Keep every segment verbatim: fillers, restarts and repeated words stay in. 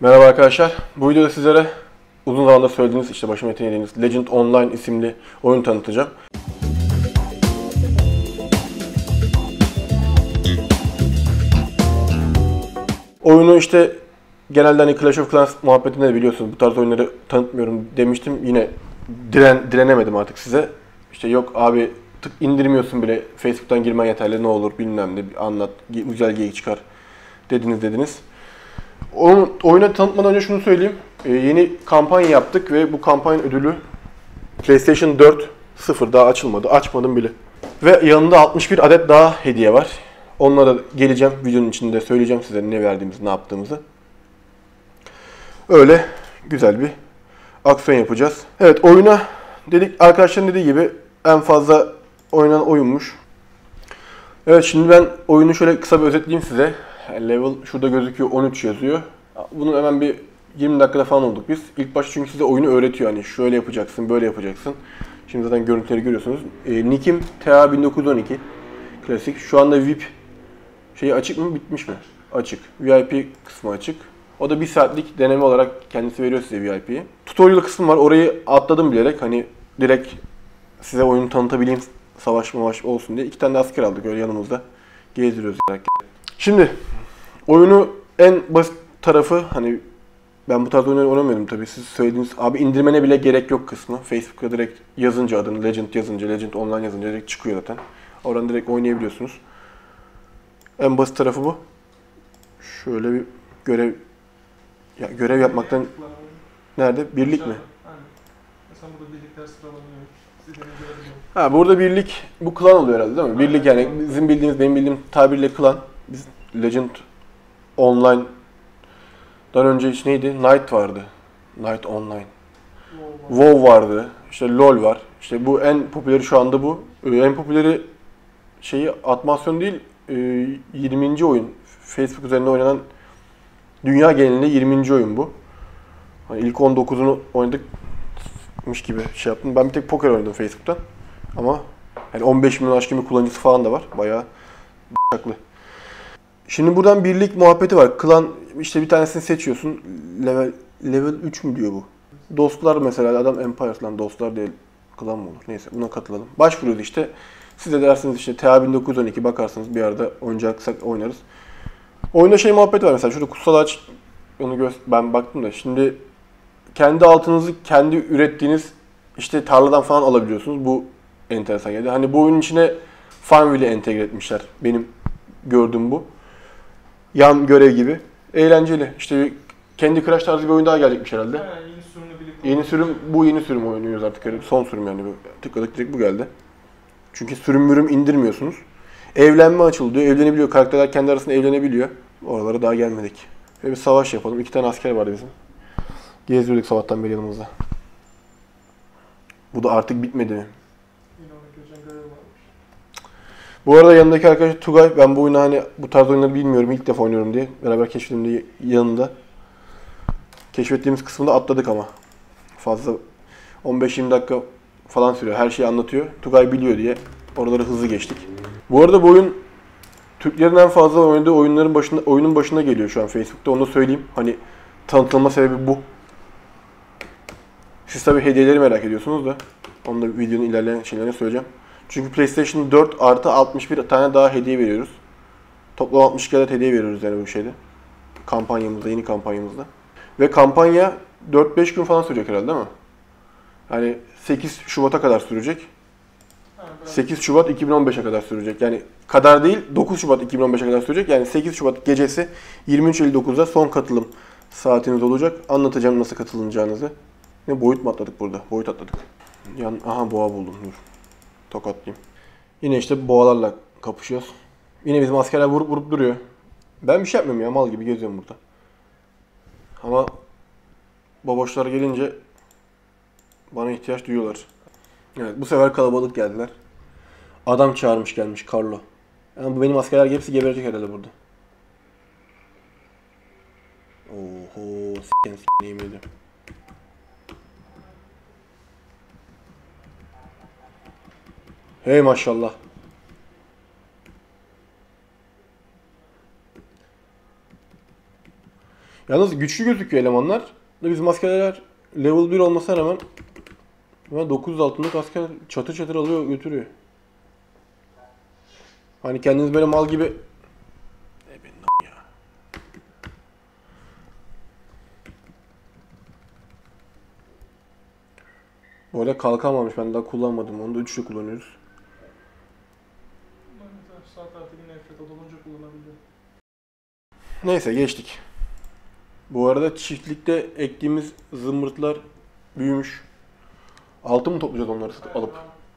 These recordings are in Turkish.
Merhaba arkadaşlar. Bu videoda sizlere uzun zamandır söylediğiniz, işte başıma yeteneğiniz Legend Online isimli oyun tanıtacağım. Oyunu işte genelde hani Clash of Clans muhabbetinde de biliyorsunuz bu tarz oyunları tanıtmıyorum demiştim. Yine diren, direnemedim artık size. İşte yok abi tık indirmiyorsun bile, Facebook'tan girmen yeterli, ne olur bilmem ne anlat, güzel geyik çıkar dediniz dediniz. Onu, oyunu tanıtmadan önce şunu söyleyeyim. Ee, yeni kampanya yaptık ve bu kampanya ödülü PlayStation dört sıfır daha açılmadı. Açmadım bile. Ve yanında altmış bir adet daha hediye var. Onlara geleceğim. Videonun içinde söyleyeceğim size ne verdiğimizi, ne yaptığımızı. Öyle güzel bir aksiyon yapacağız. Evet, oyuna dedik, arkadaşların dediği gibi en fazla oynanan oyunmuş. Evet, şimdi ben oyunu şöyle kısa bir özetleyeyim size. Level şurada gözüküyor, on üç yazıyor. Bunu hemen bir yirmi dakikada falan olduk biz. İlk başta çünkü size oyunu öğretiyor. Hani şöyle yapacaksın, böyle yapacaksın. Şimdi zaten görüntüleri görüyorsunuz. E, Nick'im T A bin dokuz yüz on iki. Klasik. Şu anda V I P şeyi açık mı, bitmiş mi? Açık. V I P kısmı açık. O da bir saatlik deneme olarak kendisi veriyor size V I P'yi. Tutorial kısmı var. Orayı atladım bilerek. Hani direkt size oyunu tanıtabileyim, savaş mavaş olsun diye. İki tane de asker aldık öyle yanımızda. Gezdiriyoruz. Şimdi oyunu en basit tarafı, hani ben bu tarz oyunları oynamıyorum tabii, siz söylediğiniz abi indirmene bile gerek yok kısmı. Facebook'ta direkt yazınca adını, Legend yazınca, Legend Online yazınca direkt çıkıyor zaten. Oradan direkt oynayabiliyorsunuz. En basit tarafı bu. Şöyle bir görev ya görev yapmaktan nerede? Birlik mi? Aynen. Mesela burada birlikler sıralanıyor. Ha, burada birlik, bu klan oluyor herhalde değil mi? Birlik yani bizim bildiğimiz, benim bildiğim tabirle klan. Biz Legend Online'dan önce hiç neydi? Knight vardı. Knight Online. WoW vardı. İşte LoL var. İşte bu en popüleri şu anda bu. En popüleri şeyi atmasyon değil, yirminci oyun. Facebook üzerinde oynanan dünya genelinde yirminci oyun bu. Hani ilk on dokuzunu oynadıkmış gibi şey yaptım. Ben bir tek poker oynadım Facebook'tan. Ama yani on beş milyon aşkın bir kullanıcısı falan da var. Bayağı b***aklı. Şimdi buradan birlik muhabbeti var. Klan işte bir tanesini seçiyorsun. Level level üç mü diyor bu? Dostlar mesela, adam Empires lan, dostlar değil. Klan mı olur? Neyse, buna katılalım. Başvuruyoruz işte. Siz de dersiniz işte T A bin dokuz yüz on iki, bakarsınız bir arada oynayacaksak oynarız. Oyunda şey muhabbeti var mesela, şurada kutsal ağaç, onu gö ben baktım da şimdi kendi altınızı kendi ürettiğiniz işte tarladan falan alabiliyorsunuz. Bu enteresan geldi. Hani bu oyunun içine Farmville'i entegre etmişler. Benim gördüğüm bu. Yan görev gibi. Eğlenceli. İşte Candy Crush tarzı bir oyun daha gelecekmiş herhalde. Ha, yeni sürümle birlikte. Yeni sürüm, bu yeni sürüm oynuyoruz artık. Son sürüm yani. Tıkladık direkt bu geldi. Çünkü sürüm mürüm indirmiyorsunuz. Evlenme açıldı diyor. Evlenebiliyor. Karakterler kendi arasında evlenebiliyor. Oralara daha gelmedik. Ve bir savaş yapalım. İki tane asker vardı bizim. Geziyorduk sabahtan beri yanımızda. Bu da artık bitmedi mi? Yine ona geçen görev varmış. Bu arada yanındaki arkadaş Tugay. Ben bu oyunu hani bu tarz oyunları bilmiyorum. İlk defa oynuyorum diye. Beraber keşfettim diye yanında. Keşfettiğimiz kısmında atladık ama. Fazla on beş yirmi dakika falan sürüyor. Her şeyi anlatıyor. Tugay biliyor diye oraları hızlı geçtik. Bu arada bu oyun Türklerin en fazla oynadığı oyunların başında, oyunun başında geliyor şu an Facebook'ta. Onu da söyleyeyim. Hani tanıtılma sebebi bu. Siz tabii hediyeleri merak ediyorsunuz da. Onu da videonun ilerleyen şeylerine söyleyeceğim. Çünkü PlayStation dört artı altmış bir tane daha hediye veriyoruz. Toplam altmış iki adet hediye veriyoruz yani bu şeyde. Kampanyamızda, yeni kampanyamızda. Ve kampanya dört beş gün falan sürecek herhalde değil mi? Yani sekiz Şubat'a kadar sürecek. sekiz Şubat iki bin on beşe kadar sürecek. Yani kadar değil, dokuz Şubat iki bin on beşe kadar sürecek. Yani sekiz Şubat gecesi yirmi üç elli dokuzda son katılım saatiniz olacak. Anlatacağım nasıl katılacağınızı. Ne boyut mu atladık burada? Boyut atladık. Yan, aha boğa buldum. Dur. Tokatlayayım. Yine işte boğalarla kapışıyoruz. Yine bizim askerler vurup vurup duruyor. Ben bir şey yapmıyorum ya, mal gibi geziyorum burada. Ama baboşlar gelince bana ihtiyaç duyuyorlar. Evet, bu sefer kalabalık geldiler. Adam çağırmış gelmiş, Carlo. Yani bu benim askerler hepsi geberecek herhalde burada. Oho, s***en s***en yemin ediyorum. Hey maşallah. Yalnız güçlü gözüküyor elemanlar. Bizim askerler level bir olmasına rağmen dokuz yüz altınlık asker çatır çatır alıyor götürüyor. Hani kendiniz böyle mal gibi... E ben ya. Bu arada kalkan varmış, ben daha kullanmadım. Onu da üçlü kullanıyoruz. Saat artık nefret olunca kullanabiliyor. Neyse geçtik. Bu arada çiftlikte ektiğimiz zımbırtlar büyümüş. Altın mı toplayacağız onları alıp?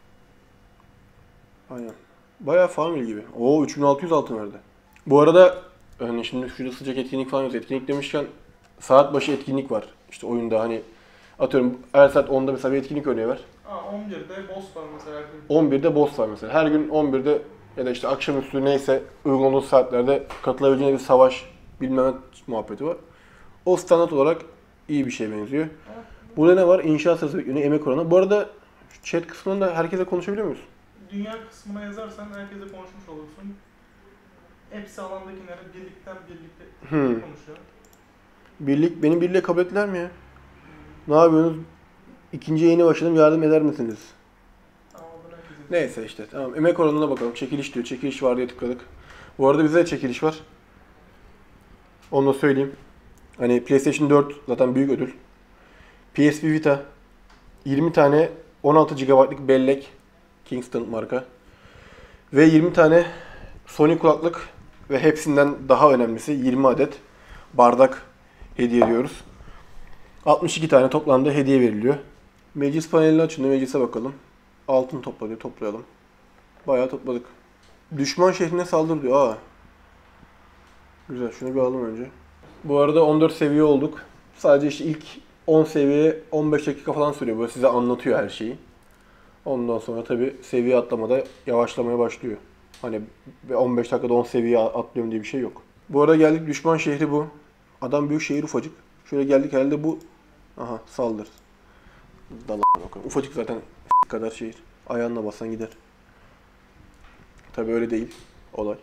Aynen. Bayağı farmil gibi. Oo üç bin altı yüz altın verdi. Bu arada hani şimdi şurada sıcak etkinlik falan yok. Etkinlik demişken saat başı etkinlik var. İşte oyunda hani atıyorum her saat onda mesela bir etkinlik örneği ver. Aa on birde boss var mesela her gün. on birde boss var mesela. Her gün on birde ya da işte akşamüstü neyse uygun olduğu saatlerde katılabileceğine bir savaş bilmem ne muhabbeti var. O standart olarak iyi bir şeye benziyor. Burada ne var? İnşaat sırası bekleniyor, emek oranı. Bu arada chat kısmında herkese konuşabiliyor muyuz? Dünya kısmına yazarsan herkese konuşmuş olursun. Hepsi alandakileri birlikten birlikte Hmm. konuşuyor. Birlik, beni birliğe kabul ettiler mi ya? Ne yapıyorsunuz? İkinci yayına başladım, yardım eder misiniz? Tamam, bunu herkese. Neyse işte, tamam. Emek oranına bakalım. Çekiliş diyor. Çekiliş var diye tıkladık. Bu arada bize de çekiliş var. Onu da söyleyeyim. Hani PlayStation dört zaten büyük ödül. P S P Vita yirmi tane on altı gigabaytlık bellek Kingston marka ve yirmi tane Sony kulaklık ve hepsinden daha önemlisi yirmi adet bardak hediye ediyoruz. altmış iki tane toplamda hediye veriliyor. Meclis panelini açın da meclise bakalım. Altın topladı, toplayalım. Bayağı topladık. Düşman şehrine saldır diyor. Aa. Güzel, şunu bir alalım önce. Bu arada on dört seviye olduk. Sadece işte ilk on seviye on beş dakika falan sürüyor. Böyle size anlatıyor her şeyi. Ondan sonra tabi seviye atlamada yavaşlamaya başlıyor. Hani on beş dakikada on seviye atlıyorum diye bir şey yok. Bu arada geldik, düşman şehri bu. Adam büyük, şehir ufacık. Şöyle geldik, herhalde bu. Aha, saldır. Dala bakalım. Ufacık zaten kadar şehir. Ayağınla bassan gider. Tabi öyle değil olay.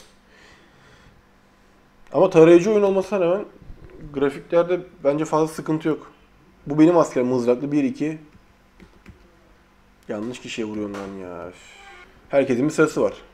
Ama tarayıcı oyun olmasına rağmen grafiklerde bence fazla sıkıntı yok. Bu benim askerim mızraklı. bir iki. Yanlış kişiye vuruyorum lan ya. Herkesin bir sırası var.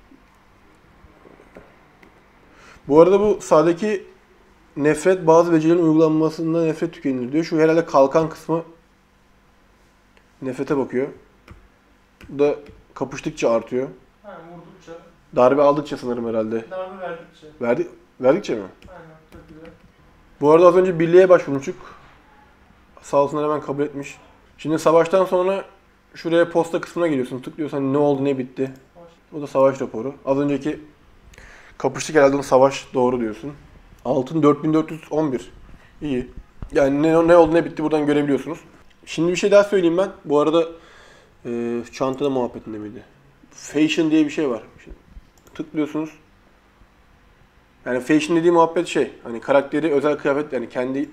Bu arada bu sağdaki nefret, bazı becerilerin uygulanmasında nefret tükenilir diyor. Şu herhalde kalkan kısmı nefrete bakıyor. Bu da kapıştıkça artıyor. Ha, vurdukça, Darbe aldıkça sanırım herhalde. darbe verdikçe. Verdi, verdikçe mi? Aynen, çok güzel. Bu arada az önce birliğe başvurmuştuk. Sağ olsunlar, hemen kabul etmiş. Şimdi savaştan sonra şuraya posta kısmına geliyorsun. Tıklıyorsan ne oldu ne bitti. O da savaş raporu. Az önceki kapıştık herhalde, onun savaş doğru diyorsun. Altın dört bin dört yüz on bir. İyi. Yani ne, ne oldu ne bitti buradan görebiliyorsunuz. Şimdi bir şey daha söyleyeyim ben. Bu arada e, çantada muhabbetinde miydi? Fashion diye bir şey var. Şimdi tıklıyorsunuz. Yani fashion dediği muhabbet şey. Hani karakteri özel kıyafet, yani kendi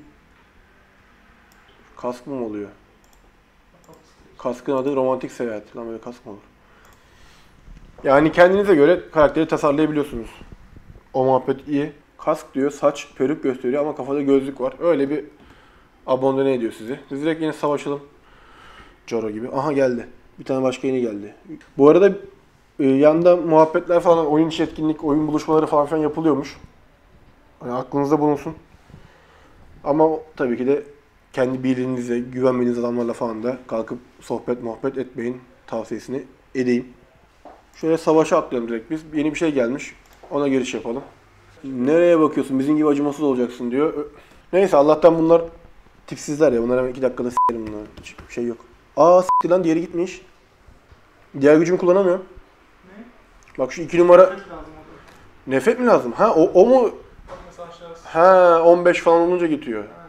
kask mı oluyor? Kaskın adı romantik seyahat. Lan böyle kask mı olur? Yani kendinize göre karakteri tasarlayabiliyorsunuz. O muhabbet iyi. Kask diyor, saç, peruk gösteriyor ama kafada gözlük var. Öyle bir abone ediyor sizi. Biz direkt yine savaşalım. Joro gibi. Aha geldi. Bir tane başka yeni geldi. Bu arada e, yanda muhabbetler falan, oyun içi etkinlik, oyun buluşmaları falan filan yapılıyormuş. Yani aklınızda bulunsun. Ama tabii ki de kendi bildiğinize, güvenmediğiniz adamlarla falan da kalkıp sohbet muhabbet etmeyin tavsiyesini edeyim. Şöyle savaşa atlayalım direkt biz. Yeni bir şey gelmiş. Ona giriş yapalım. Nereye bakıyorsun? Bizim gibi acımasız olacaksın diyor. Neyse, Allah'tan bunlar tipsizler ya. Bunlar hemen iki dakikada s**erim bunlar. Hiçbir şey yok. Aa s**ti lan, diğeri gitmiş. Diğer gücümü kullanamıyorum. Ne? Bak şu iki numara... Nefret lazım orada. Nefret mi lazım? Ha o, o mu? Bak mesela aşağısı. Ha on beş falan olunca gidiyor. Aynen.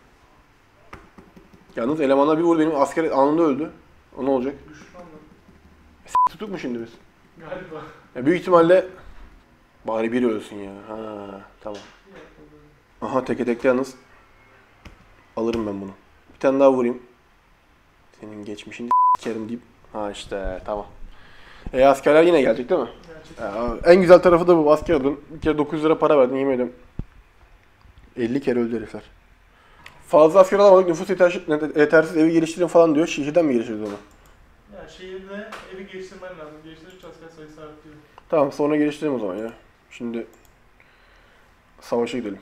Yalnız elemanlar bir vurdu, benim asker anında öldü. O ne olacak? Düşmanlar. Tutuk mu şimdi biz? Galiba. Ya büyük ihtimalle bari biri ölsün ya. Ha tamam. Aha teke tekte yalnız. Alırım ben bunu. Bir tane daha vurayım. Senin geçmişini s**kerim deyip. Ha işte tamam. E askerler yine gelecek değil mi? Gerçekten. Ya, en güzel tarafı da bu, asker alın. Bir kere dokuz yüz lira para verdim, yemin ediyorum. elli kere öldü herifler. Fazla asker alamadık, nüfus yeter- yetersiz, evi geliştirin falan diyor. Şehirden mi geliştiririz onu? Yani şehirde evi geliştirmen lazım. Geliştirdikçe asker sayısı artıyor. Tamam, sonra geliştirelim o zaman ya. Şimdi savaşa gidelim.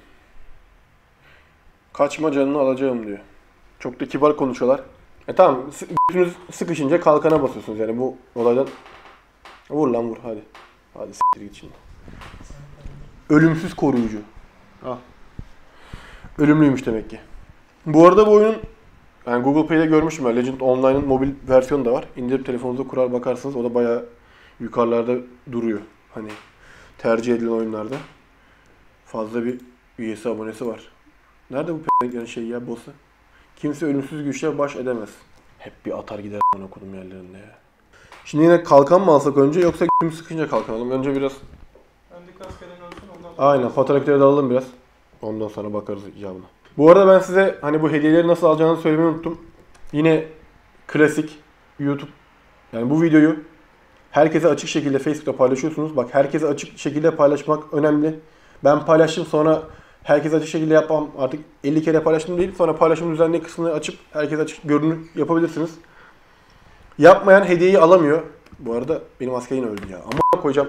Kaçma, canını alacağım diyor. Çok da kibar konuşuyorlar. E tamam, sı- götünüz sıkışınca kalkana basıyorsunuz yani bu olaydan. Vur lan vur hadi. Hadi s**tir git şimdi. Ölümsüz koruyucu. Al. Ölümlüymüş demek ki. Bu arada bu oyunun, yani Google Play'de görmüşüm ben. Legend Online'ın mobil versiyonu da var. İndirip telefonunuza kurar bakarsınız. O da bayağı yukarılarda duruyor. Hani tercih edilen oyunlarda. Fazla bir üyesi, abonesi var. Nerede bu p***lerin şey ya, boss'u? Kimse ölümsüz güçle baş edemez. Hep bir atar gider a**ına kodum yerlerinde ya. Şimdi yine kalkan mı alsak önce, yoksa gün sıkınca kalkan alalım. Önce biraz... Öndeki askerin ölsün ondan sonra... Aynen, fotoğrafları da alalım biraz. Ondan sonra bakarız icabına. Bu arada ben size hani bu hediyeleri nasıl alacağınızı söylemeyi unuttum. Yine klasik YouTube. Yani bu videoyu herkese açık şekilde Facebook'ta paylaşıyorsunuz. Bak, herkese açık şekilde paylaşmak önemli. Ben paylaştım, sonra herkese açık şekilde yapmam. Artık elli kere paylaştım değil. Sonra paylaşımın düzenli kısmını açıp herkese açık görünür yapabilirsiniz. Yapmayan hediyeyi alamıyor. Bu arada benim asker yine öldü ya. Ama koyacağım.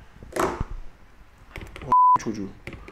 O çocuğu.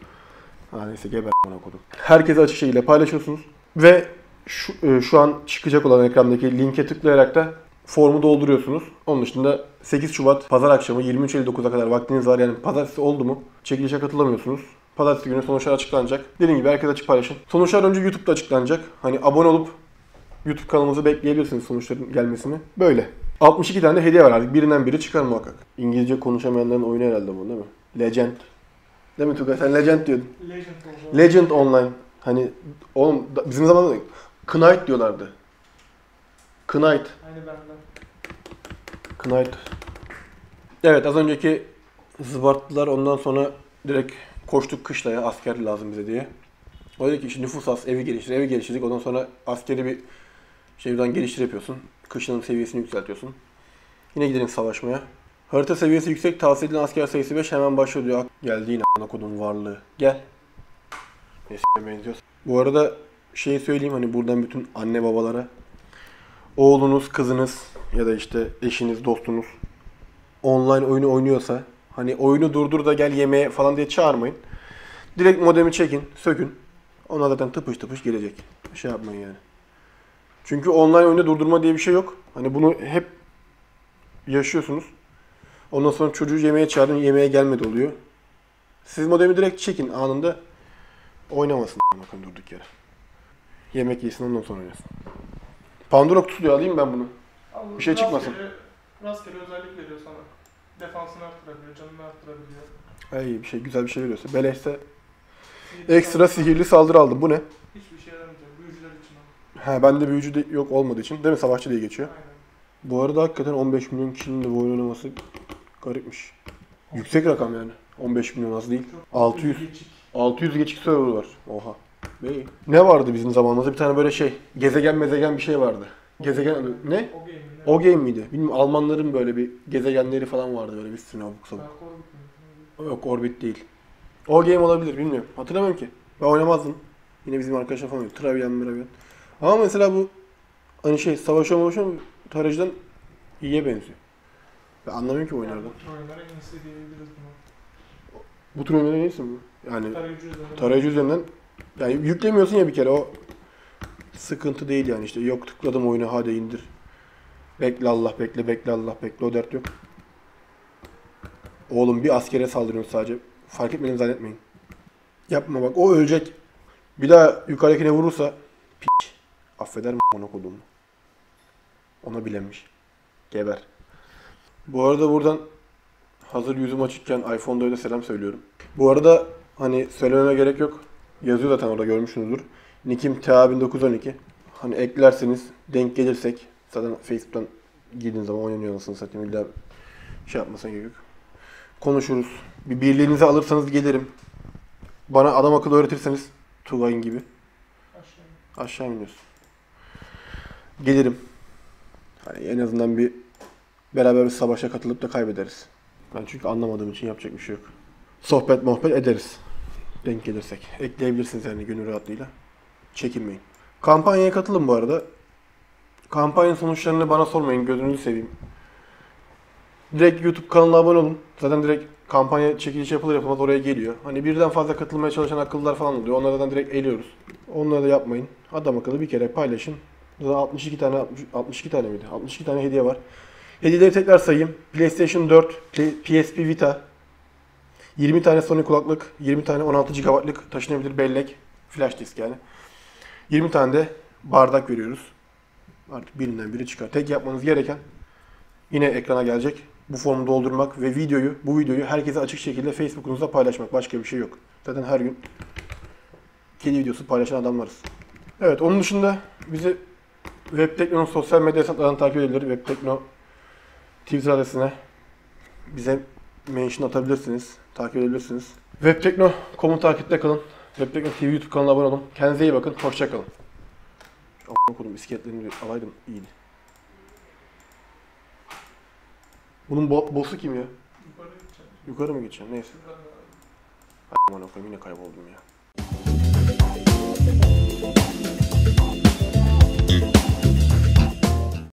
Ha neyse, geber bana kodum. Herkese açık şekilde paylaşıyorsunuz. Ve şu, e, şu an çıkacak olan ekrandaki linke tıklayarak da formu dolduruyorsunuz. Onun dışında sekiz Şubat Pazar akşamı yirmi üç elli dokuza kadar vaktiniz var. Yani pazartesi oldu mu çekilişe katılamıyorsunuz. Pazartesi günü sonuçlar açıklanacak. Dediğim gibi herkes açık paylaşın. Sonuçlar önce YouTube'da açıklanacak. Hani abone olup YouTube kanalımızı bekleyebilirsiniz sonuçların gelmesini. Böyle. altmış iki tane de hediye var artık. Birinden biri çıkar muhakkak. İngilizce konuşamayanların oyunu herhalde bu, değil mi? Legend. Değil mi Tugay? Sen Legend diyordun. Legend oldu. Legend Online. Hani oğlum bizim zamanında Knight diyorlardı. Knight. Aynı benden. Knight. Evet, az önceki zıbarttılar, ondan sonra direkt koştuk kışlaya, asker lazım bize diye. O dedi ki işte nüfus az, evi geliştir, evi geliştirdik. Ondan sonra askeri bir şeyden geliştir yapıyorsun. Kışlanın seviyesini yükseltiyorsun. Yine gidelim savaşmaya. Harita seviyesi yüksek, tavsiye edilen asker sayısı beş, hemen başlıyor diyor. Geldi yine a**ına kodum varlığı. Gel. Neyse, benziyoruz. Bu arada şeyi söyleyeyim, hani buradan bütün anne babalara. Oğlunuz, kızınız ya da işte eşiniz, dostunuz online oyunu oynuyorsa hani oyunu durdur da gel yemeğe falan diye çağırmayın. Direkt modemi çekin, sökün. Ona zaten tıpış tıpış gelecek. Şey yapmayın yani. Çünkü online oyunu durdurma diye bir şey yok. Hani bunu hep yaşıyorsunuz. Ondan sonra çocuğu yemeğe çağırın, yemeğe gelmedi oluyor. Siz modemi direkt çekin anında. Oynamasın bakın durduk yere. Yemek yesin, ondan sonra oynasın. Pandora kutusu diyor, alayım ben bunu. Al, Bir şey çıkmasın. Rastgele, rastgele özellik veriyor sana. Defansını arttırabiliyor, canını arttırabiliyor. Ay, bir şey, güzel bir şey veriyorsa. Beleşse ekstra sihirli saldırı aldım. Bu ne? Hiçbir şey yaramayacak. Büyücüler için o. Ha, bende büyücü de yok olmadığı için. Değil mi? Savaşçı diye geçiyor. Aynen. Bu arada hakikaten on beş milyon kişinin de bu oyun oynaması garipmiş. Yüksek rakam yani. on beş milyon az değil. Çok altı yüz. geçik. altı yüz geçik server var. Oha. Bey. Ne vardı bizim zamanımızda? Bir tane böyle şey. Gezegen mezegen bir şey vardı. Gezegen ne? O game mi? Ne? O game miydi? Bilmiyorum, Almanların böyle bir gezegenleri falan vardı, böyle bir sürü abuk sabuk. Dark Orbit mi? Yok, Orbit değil. O game olabilir, bilmiyorum. Hatırlamıyorum ki. Ben oynamazdım. Yine bizim arkadaşlar falan oynuyor. Travian, Miravian. Ama mesela bu hani şey savaşa mavaşa tarayıcıdan iyiye benziyor. Ben anlamıyorum ki Yani oyunlardan. bu tür oyunlara en iyisi diyebiliriz bunu. Bu tür oyunların en iyisi mi? Yani Tarayıcı üzerinden. tarayıcı üzerinden yani yüklemiyorsun ya bir kere, o sıkıntı değil yani, işte yok tıkladım oyunu hadi indir. Bekle Allah bekle, bekle Allah bekle, o dert yok. Oğlum bir askere saldırıyorsun sadece. Fark etmediğini zannetmeyin. Yapma bak, o ölecek. Bir daha yukarıdakine vurursa piç. Affeder mi ona koduğumu? Ona bilenmiş. Geber. Bu arada buradan hazır yüzüm açıkken iPhone'da öyle selam söylüyorum. Bu arada hani söylememe gerek yok. Yazıyor zaten orada, görmüşsünüzdür. Nick'im T A bin dokuz yüz on iki. Hani eklerseniz denk gelirsek zaten Facebook'tan girdiğiniz zaman oynanıyor, anasını satayım. İlla şey yapmasına gerek yok. Konuşuruz. Bir birliğinizi alırsanız gelirim. Bana adam akıllı öğretirseniz Tugay'ın gibi. Aşağı. Aşağı iniyoruz. Gelirim. Hani en azından bir beraber bir savaşa katılıp da kaybederiz. Ben çünkü anlamadığım için yapacak bir şey yok. Sohbet muhabbet ederiz. Denk gelirsek. Ekleyebilirsiniz yani gönül rahatlığıyla. Çekinmeyin. Kampanyaya katılın bu arada. Kampanyanın sonuçlarını bana sormayın, gözünüzü seveyim. Direkt YouTube kanalına abone olun. Zaten direkt kampanya çekiliş yapılır yapılmaz oraya geliyor. Hani birden fazla katılmaya çalışan akıllılar falan oluyor. Onlardan direkt eliyoruz. Onları da yapmayın. Adam akıllı bir kere paylaşın. Zaten altmış iki tane altmış iki tane miydi? altmış iki tane hediye var. Hediyeleri tekrar sayayım. PlayStation dört, P S P Vita, yirmi tane Sony kulaklık, yirmi tane on altı gigabaytlık taşınabilir bellek, flash disk yani. yirmi tane de bardak veriyoruz. Artık birinden biri çıkar. Tek yapmanız gereken yine ekrana gelecek. Bu formu doldurmak ve videoyu, bu videoyu herkese açık şekilde Facebook'unuzda paylaşmak. Başka bir şey yok. Zaten her gün kedi videosu paylaşan adamlarız. Evet, onun dışında bizi Webtekno'nun sosyal medya hesaplarından takip edebilir. Webtekno Twitter adresine bize mention atabilirsiniz, takip edebilirsiniz. Webtekno nokta com'u takipte kalın. Webtekno T V YouTube kanalına abone olun. Kendinize iyi bakın, hoşça kalın. A**ına koydum, iskeletlerini bir alaydım iyiydi. Bunun bo boss'u kim ya? Yukarı gideceğim. Yukarı mı geçeceğim? Neyse. Yukarı. A**ına koyayım, yine kayboldum ya.